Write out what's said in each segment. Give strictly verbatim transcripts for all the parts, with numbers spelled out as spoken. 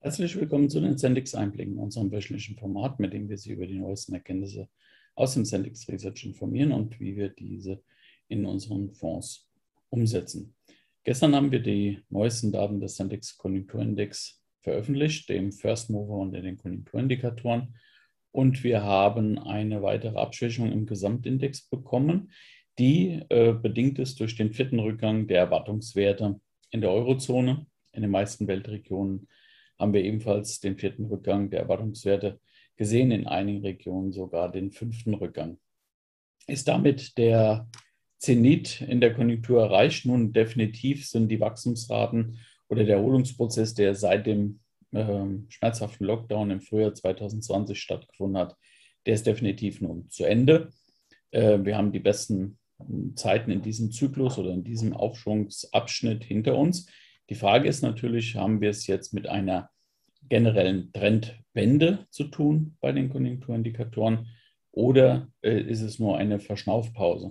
Herzlich willkommen zu den Sentix-Einblicken, unserem wöchentlichen Format, mit dem wir Sie über die neuesten Erkenntnisse aus dem Sentix Research informieren und wie wir diese in unseren Fonds umsetzen. Gestern haben wir die neuesten Daten des Sentix Konjunkturindex veröffentlicht, dem First Mover unter den Konjunkturindikatoren. Und wir haben eine weitere Abschwächung im Gesamtindex bekommen, die äh, bedingt ist durch den vierten Rückgang der Erwartungswerte in der Eurozone. In den meisten Weltregionen haben wir ebenfalls den vierten Rückgang der Erwartungswerte gesehen, in einigen Regionen sogar den fünften Rückgang. Ist damit der Zenit in der Konjunktur erreicht? Nun, definitiv sind die Wachstumsraten oder der Erholungsprozess, der seit dem äh, schmerzhaften Lockdown im Frühjahr zwanzig zwanzig stattgefunden hat, der ist definitiv nun zu Ende. Äh, wir haben die besten Zeiten in diesem Zyklus oder in diesem Aufschwungsabschnitt hinter uns. Die Frage ist natürlich, haben wir es jetzt mit einer generellen Trendwende zu tun bei den Konjunkturindikatoren oder äh, ist es nur eine Verschnaufpause?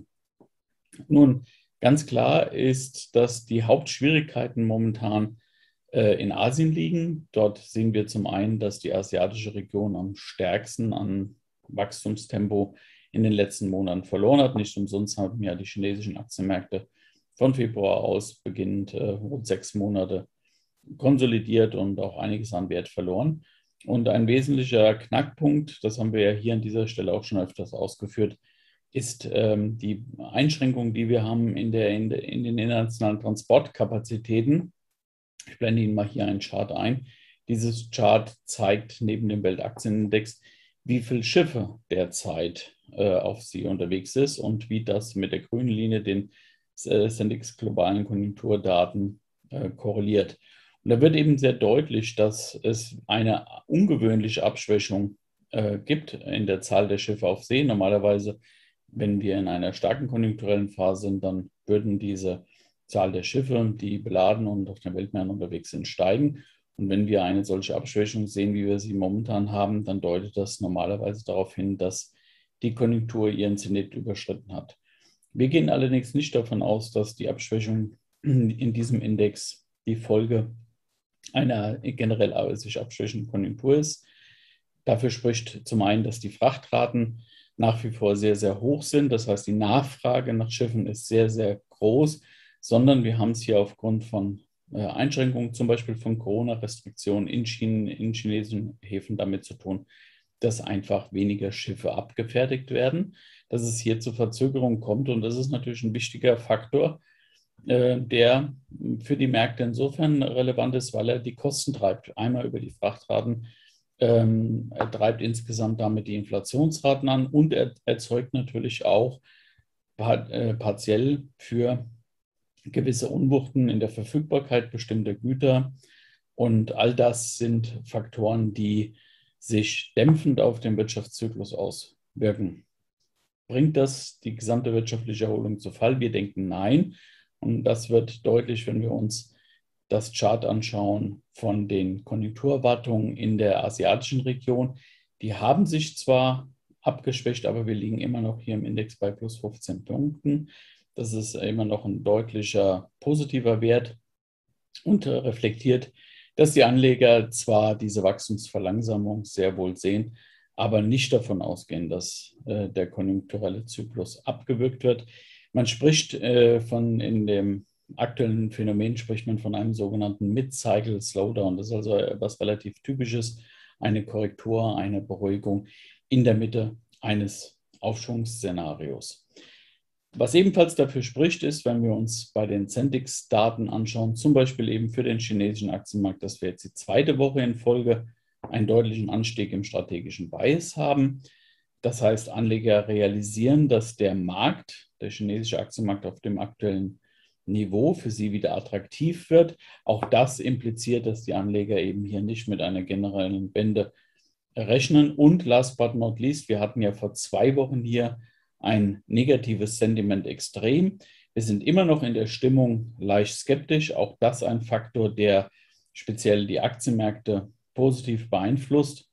Nun, ganz klar ist, dass die Hauptschwierigkeiten momentan äh, in Asien liegen. Dort sehen wir zum einen, dass die asiatische Region am stärksten an Wachstumstempo in den letzten Monaten verloren hat. Nicht umsonst haben ja die chinesischen Aktienmärkte von Februar aus beginnend äh, rund sechs Monate konsolidiert und auch einiges an Wert verloren. Und ein wesentlicher Knackpunkt, das haben wir ja hier an dieser Stelle auch schon öfters ausgeführt, ist ähm, die Einschränkung, die wir haben in, der, in, der, in den internationalen Transportkapazitäten. Ich blende Ihnen mal hier einen Chart ein. Dieses Chart zeigt neben dem Weltaktienindex, wie viele Schiffe derzeit äh, auf See unterwegs ist und wie das mit der grünen Linie, den äh, Sentix globalen Konjunkturdaten, äh, korreliert. Und da wird eben sehr deutlich, dass es eine ungewöhnliche Abschwächung äh, gibt in der Zahl der Schiffe auf See. Normalerweise, wenn wir in einer starken konjunkturellen Phase sind, dann würden diese Zahl der Schiffe, die beladen und auf den Weltmeeren unterwegs sind, steigen. Und wenn wir eine solche Abschwächung sehen, wie wir sie momentan haben, dann deutet das normalerweise darauf hin, dass die Konjunktur ihren Zenit überschritten hat. Wir gehen allerdings nicht davon aus, dass die Abschwächung in diesem Index die Folge einer generell sich abschwächenden Konjunktur ist. Dafür spricht zum einen, dass die Frachtraten nach wie vor sehr, sehr hoch sind. Das heißt, die Nachfrage nach Schiffen ist sehr, sehr groß, sondern wir haben es hier aufgrund von äh, Einschränkungen, zum Beispiel von Corona-Restriktionen in, China, in chinesischen Häfen damit zu tun, dass einfach weniger Schiffe abgefertigt werden, dass es hier zu Verzögerungen kommt. Und das ist natürlich ein wichtiger Faktor, äh, der für die Märkte insofern relevant ist, weil er die Kosten treibt. Einmal über die Frachtraten. Ähm, er treibt insgesamt damit die Inflationsraten an und er erzeugt natürlich auch par äh, partiell für gewisse Unwuchten in der Verfügbarkeit bestimmter Güter. Und all das sind Faktoren, die sich dämpfend auf den Wirtschaftszyklus auswirken. Bringt das die gesamte wirtschaftliche Erholung zu Fall? Wir denken nein. Und das wird deutlich, wenn wir uns das Chart anschauen von den Konjunkturerwartungen in der asiatischen Region. Die haben sich zwar abgeschwächt, aber wir liegen immer noch hier im Index bei plus fünfzehn Punkten. Das ist immer noch ein deutlicher positiver Wert und reflektiert, dass die Anleger zwar diese Wachstumsverlangsamung sehr wohl sehen, aber nicht davon ausgehen, dass äh, der konjunkturelle Zyklus abgewürgt wird. Man spricht äh, von in dem aktuellen Phänomen spricht man von einem sogenannten Mid-Cycle Slowdown. Das ist also etwas relativ Typisches, eine Korrektur, eine Beruhigung in der Mitte eines Aufschwungsszenarios. Was ebenfalls dafür spricht, ist, wenn wir uns bei den Sentix-Daten anschauen, zum Beispiel eben für den chinesischen Aktienmarkt, dass wir jetzt die zweite Woche in Folge einen deutlichen Anstieg im strategischen Bias haben. Das heißt, Anleger realisieren, dass der Markt, der chinesische Aktienmarkt auf dem aktuellen Niveau für sie wieder attraktiv wird. Auch das impliziert, dass die Anleger eben hier nicht mit einer generellen Wende rechnen. Und last but not least, wir hatten ja vor zwei Wochen hier ein negatives Sentiment extrem. Wir sind immer noch in der Stimmung leicht skeptisch. Auch das ein Faktor, der speziell die Aktienmärkte positiv beeinflusst,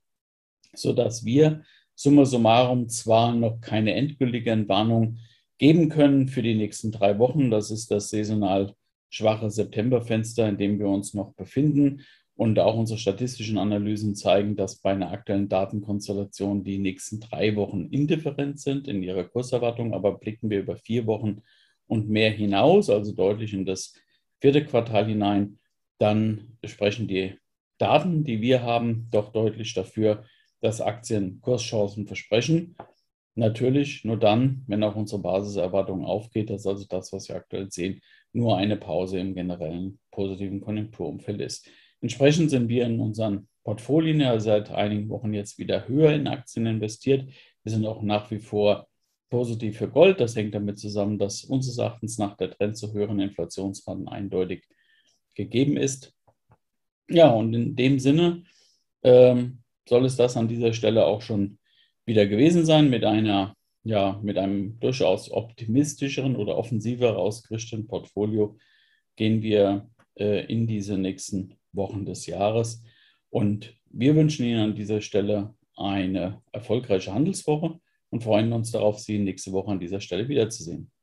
sodass wir summa summarum zwar noch keine endgültige Entwarnung geben können für die nächsten drei Wochen. Das ist das saisonal schwache Septemberfenster, in dem wir uns noch befinden. Und auch unsere statistischen Analysen zeigen, dass bei einer aktuellen Datenkonstellation die nächsten drei Wochen indifferent sind in ihrer Kurserwartung. Aber blicken wir über vier Wochen und mehr hinaus, also deutlich in das vierte Quartal hinein, dann sprechen die Daten, die wir haben, doch deutlich dafür, dass Aktien Kurschancen versprechen. Natürlich nur dann, wenn auch unsere Basiserwartung aufgeht. Das ist also das, was wir aktuell sehen, nur eine Pause im generellen positiven Konjunkturumfeld ist. Entsprechend sind wir in unseren Portfolien ja seit einigen Wochen jetzt wieder höher in Aktien investiert. Wir sind auch nach wie vor positiv für Gold. Das hängt damit zusammen, dass unseres Erachtens nach der Trend zu höheren Inflationsraten eindeutig gegeben ist. Ja, und in dem Sinne ähm, soll es das an dieser Stelle auch schon wieder gewesen sein mit einer, ja, mit einem durchaus optimistischeren oder offensiver ausgerichteten Portfolio gehen wir äh, in diese nächsten Wochen des Jahres. Und wir wünschen Ihnen an dieser Stelle eine erfolgreiche Handelswoche und freuen uns darauf, Sie nächste Woche an dieser Stelle wiederzusehen.